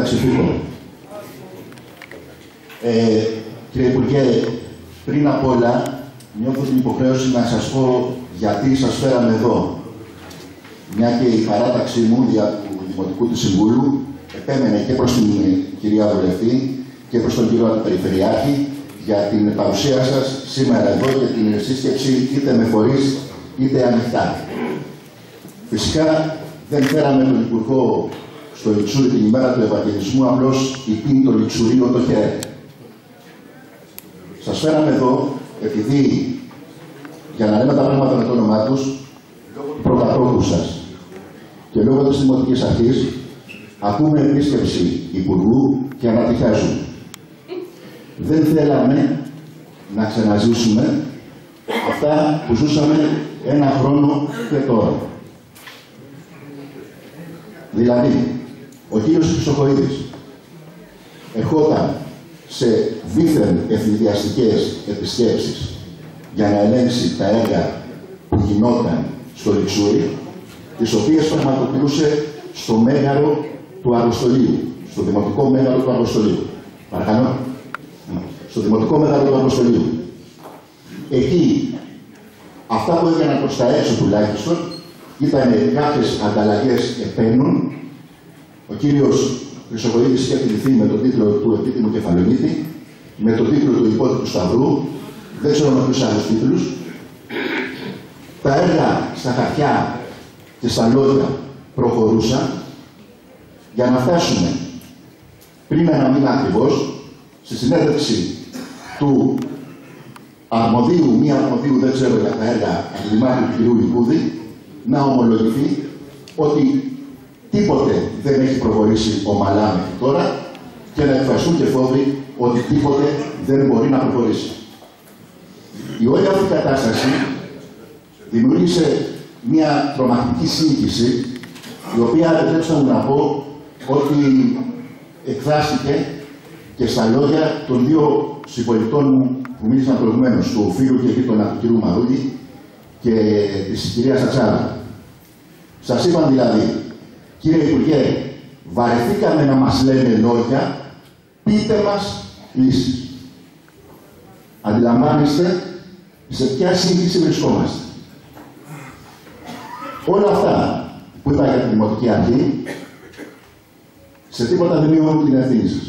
ψηφίκων. Κύριε Υπουργέ, πριν απ' όλα, νιώθω την υποχρέωση να σας πω γιατί σας φέραμε εδώ. Μια και η παράταξή μου δια του Δημοτικού του Συμβούλου επέμενε και προς την κυρία Βουλευτή και προς τον κύριο Περιφερειάρχη για την παρουσία σας σήμερα εδώ και την σύσκεψη είτε με φορείς είτε ανοιχτά. Φυσικά δεν φέραμε τον Υπουργό στο Λιξούρι την ημέρα του Ευαγγελισμού απλώς υπήν το Λιξουρίο το χέρι. Σας φέραμε εδώ επειδή, για να λέμε τα πράγματα με το όνομά τους, λόγω του προκατόχου σας και λόγω της Δημοτικής Αρχής, ακούμε επίσκεψη Υπουργού και ανατριχιάζουμε. Δεν θέλαμε να ξαναζήσουμε αυτά που ζούσαμε ένα χρόνο και τώρα. Δηλαδή, ο κύριος Χρυσοχοΐδης ερχόταν σε δίθεν εθνικιαστικές επισκέψεις για να ελέγξει τα έργα που γινόταν στο Λιξούρι, τις οποίες πραγματοποιούσε στο μέγαρο του Αργοστολίου, στο Δημοτικό Μέγαρο του Αργοστολίου. Παρακαλώ. Στο Δημοτικό Μέγαρο του Αργοστολίου. Εκεί, αυτά που έγιναν προς τα έξω τουλάχιστον, ήταν κάποιες ανταλλαγές επένων. Ο κύριος Χρυσοχοΐδης είχε επιληφθεί με τον τίτλο του επίτιμου κεφαλαιονίτη, με τον τίτλο του υπότιτλου Σταυρού, δεν ξέρω με ποιους άλλους τίτλους. Τα έργα στα χαρτιά και στα λόγια προχωρούσαν για να φτάσουμε πριν ένα μήνα ακριβώς στη συνέντευξη του αρμοδίου, μη αρμοδίου, δεν ξέρω για τα έργα εγκλημάτων του κ. Λικούδη, να ομολογηθεί ότι τίποτε δεν έχει προχωρήσει ομαλά μέχρι τώρα και να εκφραστούν και φόβοι ότι τίποτε δεν μπορεί να προχωρήσει. Η όλη αυτή κατάσταση δημιούργησε μια τρομακτική σύγχυση, η οποία επιτρέψτε μου να πω ότι εκφράστηκε και στα λόγια των δύο συμπολιτών μου που μίλησαν προηγουμένως, του φίλου και γείτονα του κ. Μαρούλη και της κυρίας Ατσάλα. Σας είπαν δηλαδή, κύριε Υπουργέ, βαρεθήκαμε να μας λένε λόγια, πείτε μας λύσεις. Αντιλαμβάνεστε σε ποια σύγχυση βρισκόμαστε. Όλα αυτά που είπα για τη Δημοτική Αρχή, σε τίποτα δεν μειώνουν την ευθύνη σας.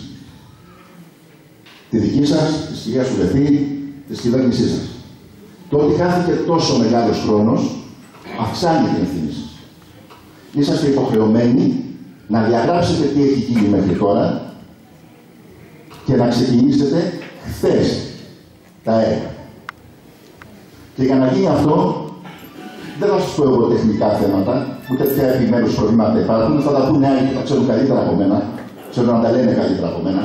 Τη δική σας, της κυρίας Βουλευτή, της κυβέρνησής σας. Το ότι χάθηκε τόσο μεγάλος χρόνος, αυξάνει την ευθύνη σας. Είσαστε υποχρεωμένοι να διαγράψετε τι έχει γίνει μέχρι τώρα και να ξεκινήσετε χθες τα έργα. Και για να γίνει αυτό, δεν θα σας πω εγώ τεχνικά θέματα, ούτε ποια επιμέρους προβλήματα υπάρχουν, θα τα πούνε άλλοι που τα ξέρουν καλύτερα από μένα, ξέρουν να τα λένε καλύτερα από μένα.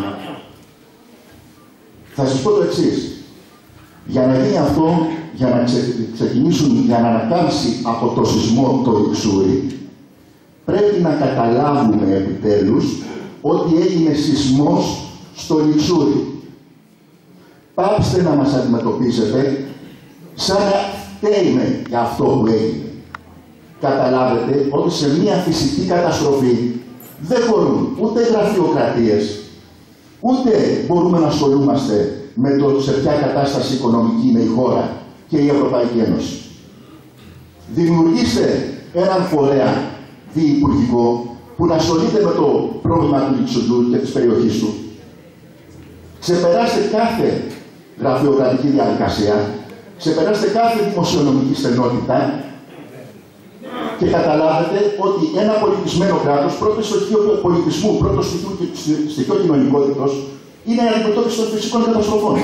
Θα σας πω το εξής. Για να γίνει αυτό, για να ξεκινήσουν, για να ανακάμψει από το σεισμό το Λιξούρι, πρέπει να καταλάβουμε επιτέλους ότι έγινε σεισμός στο Λιξούρι. Πάψτε να μας αντιμετωπίσετε σαν να φταίμε για αυτό που έγινε. Καταλάβετε ότι σε μια φυσική καταστροφή δεν μπορούν ούτε γραφειοκρατίες, ούτε μπορούμε να ασχολούμαστε με το σε ποια κατάσταση οικονομική είναι η χώρα και η Ευρωπαϊκή Ένωση. Δημιουργήστε έναν φορέα διυπουργικό που να ασχολείται με το πρόβλημα του Λιξουριού και της περιοχής του. Ξεπεράστε κάθε γραφειοκρατική διαδικασία, ξεπεράστε κάθε δημοσιονομική στενότητα και καταλάβετε ότι ένα πολιτισμένο κράτος, πρώτο στοιχείο πολιτισμού, πρώτο στοιχείο κοινωνικότητος, είναι η αντιμετώπιση των φυσικών καταστροφών.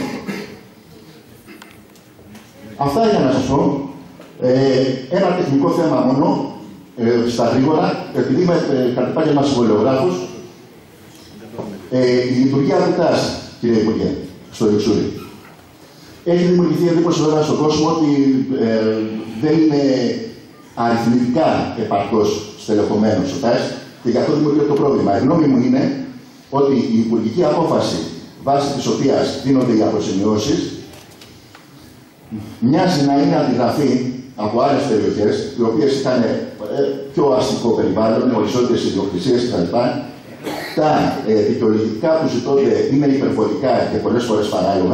Αυτά για να σας πω. Ένα τεχνικό θέμα μόνο, στα γρήγορα, επειδή είμαι κατ' επάγγελμα συμβολιογράφος, η λειτουργία Αβιτάς, κύριε Υπουργέ, στο Λιξούρι. Έχει δημιουργηθεί εντύπωση βέβαια στον κόσμο ότι δεν είναι αριθμητικά επαρκώς στελεχωμένος ο ΤΑΕΣ και γι' αυτό δημιουργείται το πρόβλημα. Η γνώμη μου είναι ότι η υπουργική απόφαση βάσει της οποίας δίνονται οι αποζημιώσεις μοιάζει να είναι αντιγραφή από άλλες περιοχές, οι οποίες είχαν πιο αστικό περιβάλλον, οριζόντιες ιδιοκτησίες κτλ. τα δικαιολογητικά που ζητώνται είναι υπερβολικά και πολλές φορές παράλογα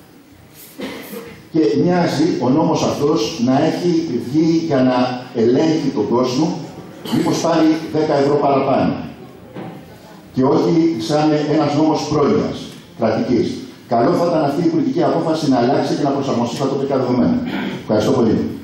και μοιάζει ο νόμος αυτός να έχει βγει για να ελέγχει τον κόσμο μήπως πάρει 10 ευρώ παραπάνω και όχι σαν ένας νόμος πρόνοιας κρατικής. Καλό θα ήταν αυτή η υπουργική απόφαση να αλλάξει και να προσαρμοστεί στα τοπικά δεδομένα. Ευχαριστώ πολύ.